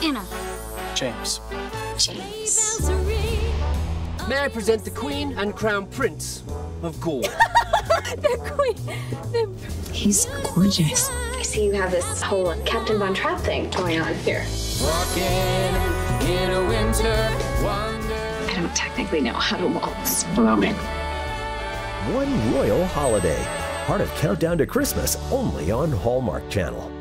Anna. James. James. May I present the Queen and Crown Prince of Gaul? The Queen. He's gorgeous. I see you have this whole Captain Von Trapp thing going on here. Walking in a winter wonder. I don't technically know how to waltz. Allow me. One royal holiday. Part of Countdown to Christmas, only on Hallmark Channel.